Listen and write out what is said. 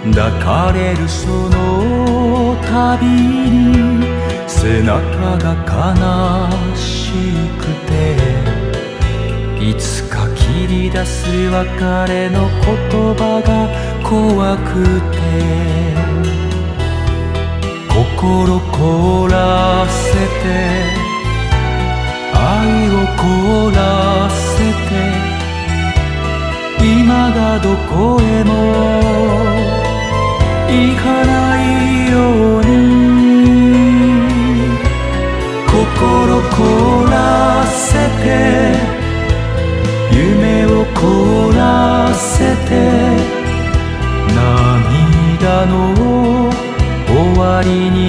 抱かれるその度に背中が悲しくて、いつか切り出す別れの言葉が怖くて、心凍らせて愛を凍らせて、今がどこへも行かないように、心凍らせて夢を凍らせて、涙の終わりに